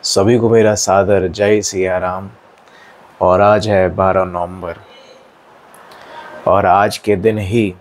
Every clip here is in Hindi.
सभी को मेरा सादर जय सिया राम। और आज है 12 नवंबर और आज के दिन ही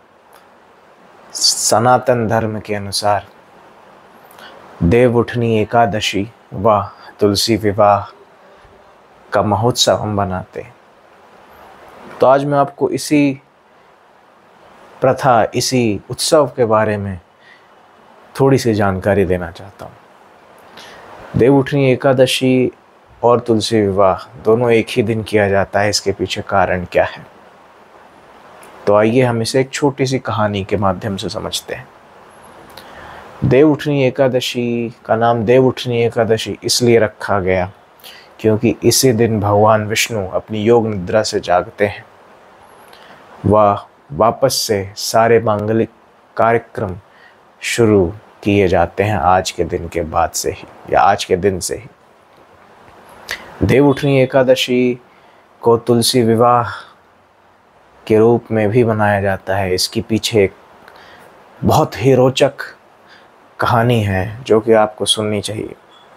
सनातन धर्म के अनुसार देवउठनी एकादशी व तुलसी विवाह का महोत्सव हम बनाते हैं। तो आज मैं आपको इसी प्रथा, इसी उत्सव के बारे में थोड़ी सी जानकारी देना चाहता हूँ। देवउठनी एकादशी और तुलसी विवाह दोनों एक ही दिन किया जाता है। इसके पीछे कारण क्या है, तो आइए हम इसे एक छोटी सी कहानी के माध्यम से समझते हैं। देवउठनी एकादशी का नाम देवउठनी एकादशी इसलिए रखा गया क्योंकि इसी दिन भगवान विष्णु अपनी योग निद्रा से जागते हैं। वह वापस से सारे मांगलिक कार्यक्रम शुरू किए जाते हैं आज के दिन के बाद से ही, या आज के दिन से ही। देवउठनी एकादशी को तुलसी विवाह के रूप में भी मनाया जाता है। इसके पीछे एक बहुत ही रोचक कहानी है जो कि आपको सुननी चाहिए।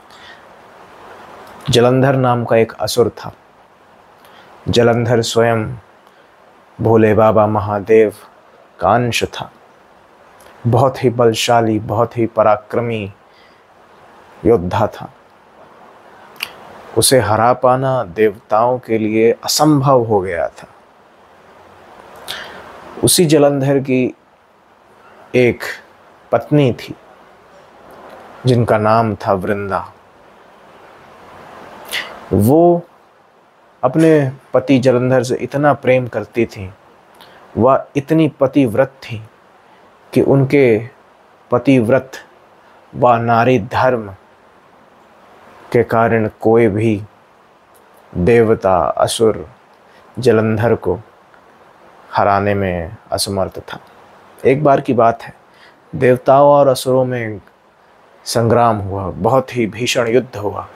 जलंधर नाम का एक असुर था। जलंधर स्वयं भोले बाबा महादेव का अंश था। बहुत ही बलशाली, बहुत ही पराक्रमी योद्धा था। उसे हरा पाना देवताओं के लिए असंभव हो गया था। उसी जलंधर की एक पत्नी थी जिनका नाम था वृंदा। वो अपने पति जलंधर से इतना प्रेम करती थी, वह इतनी पतिव्रत थी कि उनके पतिव्रत व नारी धर्म के कारण कोई भी देवता असुर जलंधर को हराने में असमर्थ था। एक बार की बात है, देवताओं और असुरों में संग्राम हुआ, बहुत ही भीषण युद्ध हुआ।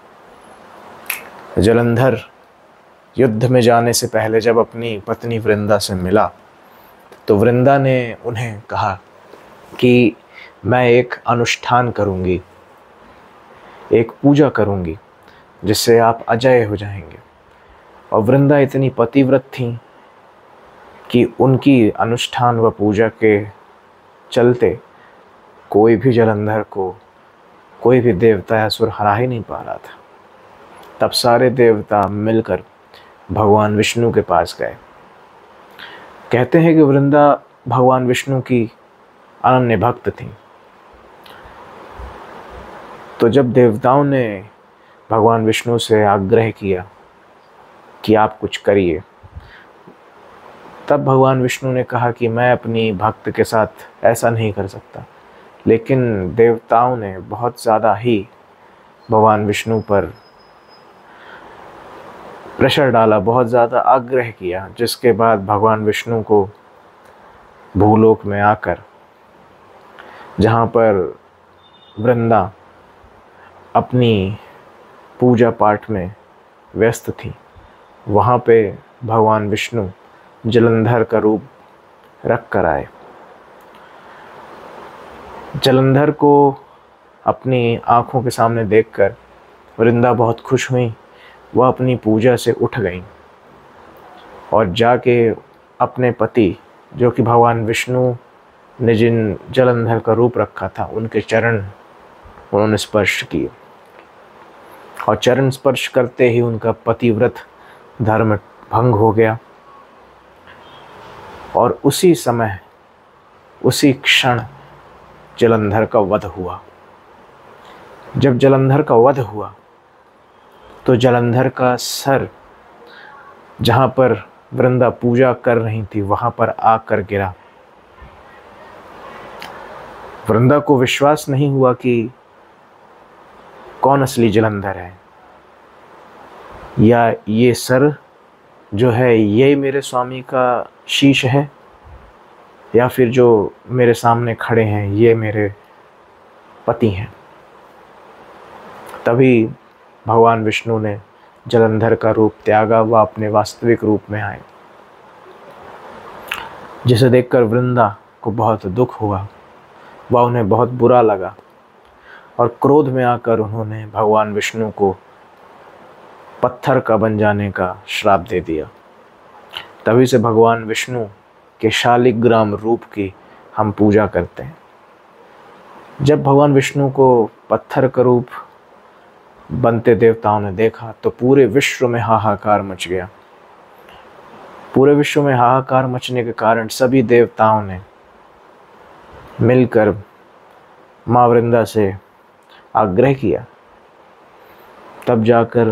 जलंधर युद्ध में जाने से पहले जब अपनी पत्नी वृंदा से मिला तो वृंदा ने उन्हें कहा कि मैं एक अनुष्ठान करूंगी, एक पूजा करूंगी जिससे आप अजय हो जाएंगे। और वृंदा इतनी पतिव्रत थी कि उनकी अनुष्ठान व पूजा के चलते कोई भी जलंधर को, कोई भी देवता या असुर हरा ही नहीं पा रहा था। तब सारे देवता मिलकर भगवान विष्णु के पास गए। कहते हैं कि वृंदा भगवान विष्णु की अनन्य भक्त थी। तो जब देवताओं ने भगवान विष्णु से आग्रह किया कि आप कुछ करिए, तब भगवान विष्णु ने कहा कि मैं अपनी भक्त के साथ ऐसा नहीं कर सकता। लेकिन देवताओं ने बहुत ज़्यादा ही भगवान विष्णु पर प्रेशर डाला, बहुत ज़्यादा आग्रह किया, जिसके बाद भगवान विष्णु को भूलोक में आकर, जहाँ पर वृंदा अपनी पूजा पाठ में व्यस्त थी, वहाँ पे भगवान विष्णु जलंधर का रूप रख कर आए। जलंधर को अपनी आँखों के सामने देखकर वृंदा बहुत खुश हुई। वह अपनी पूजा से उठ गई और जाके अपने पति, जो कि भगवान विष्णु ने जिन जलंधर का रूप रखा था, उनके चरण उन्होंने स्पर्श किए। और चरण स्पर्श करते ही उनका पतिव्रत धर्म भंग हो गया। और उसी समय, उसी क्षण जलंधर का वध हुआ। जब जलंधर का वध हुआ तो जलंधर का सर, जहाँ पर वृंदा पूजा कर रही थी, वहाँ पर आकर गिरा। वृंदा को विश्वास नहीं हुआ कि कौन असली जलंधर है, या ये सर जो है ये मेरे स्वामी का शीश है, या फिर जो मेरे सामने खड़े हैं ये मेरे पति हैं। तभी भगवान विष्णु ने जलंधर का रूप त्यागा व अपने वास्तविक रूप में आए, जिसे देखकर वृंदा को बहुत दुख हुआ व उन्हें बहुत बुरा लगा। और क्रोध में आकर उन्होंने भगवान विष्णु को पत्थर का बन जाने का श्राप दे दिया। तभी से भगवान विष्णु के शालिग्राम रूप की हम पूजा करते हैं। जब भगवान विष्णु को पत्थर का रूप बनते देवताओं ने देखा तो पूरे विश्व में हाहाकार मच गया। पूरे विश्व में हाहाकार मचने के कारण सभी देवताओं ने मिलकर माँ वृंदा से आग्रह किया। तब जाकर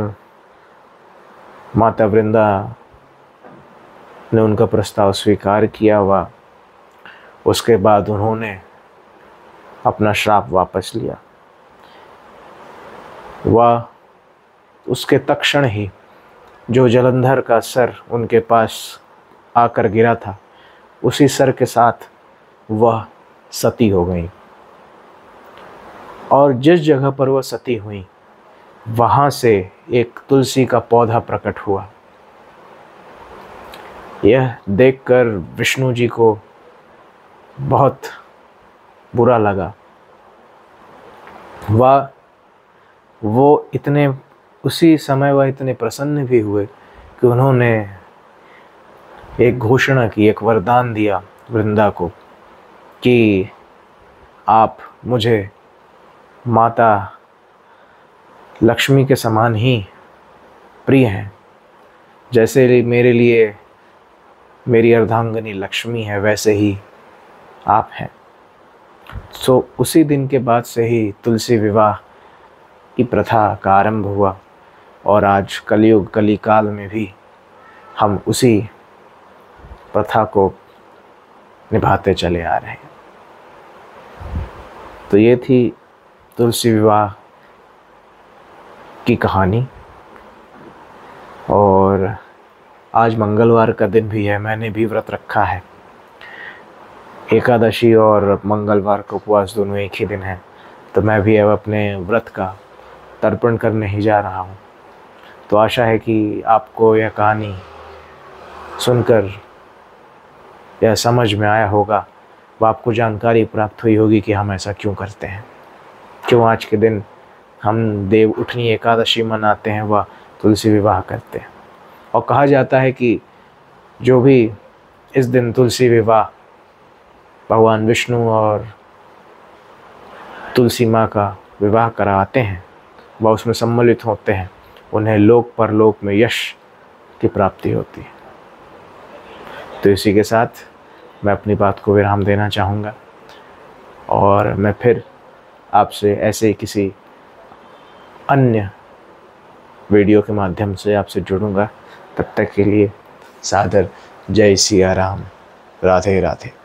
माता वृंदा ने उनका प्रस्ताव स्वीकार किया व उसके बाद उन्होंने अपना श्राप वापस लिया। वह उसके तत्क्षण ही जो जलंधर का सर उनके पास आकर गिरा था, उसी सर के साथ वह सती हो गई। और जिस जगह पर वह सती हुई वहाँ से एक तुलसी का पौधा प्रकट हुआ। यह देखकर विष्णु जी को बहुत बुरा लगा। उसी समय वह इतने प्रसन्न भी हुए कि उन्होंने एक घोषणा की, एक वरदान दिया वृंदा को कि आप मुझे माता लक्ष्मी के समान ही प्रिय हैं। जैसे मेरे लिए मेरी अर्धांगिनी लक्ष्मी है, वैसे ही आप हैं। सो उसी दिन के बाद से ही तुलसी विवाह की प्रथा का आरंभ हुआ और आज कलयुग कलिकाल में भी हम उसी प्रथा को निभाते चले आ रहे हैं। तो ये थी तुलसी विवाह की कहानी। और आज मंगलवार का दिन भी है, मैंने भी व्रत रखा है। एकादशी और मंगलवार का उपवास दोनों एक ही दिन है, तो मैं भी अब अपने व्रत का तर्पण करने ही जा रहा हूँ। तो आशा है कि आपको यह कहानी सुनकर यह समझ में आया होगा व आपको जानकारी प्राप्त हुई होगी कि हम ऐसा क्यों करते हैं, क्यों आज के दिन हम देव उठनी एकादशी मनाते हैं व तुलसी विवाह करते हैं। और कहा जाता है कि जो भी इस दिन तुलसी विवाह भगवान विष्णु और तुलसी माँ का विवाह कराते हैं व उसमें सम्मिलित होते हैं, उन्हें लोक परलोक में यश की प्राप्ति होती है। तो इसी के साथ मैं अपनी बात को विराम देना चाहूँगा और मैं फिर आपसे ऐसे किसी अन्य वीडियो के माध्यम से आपसे जुड़ूंगा। तब तक के लिए सादर जय सिया राम, राधे राधे।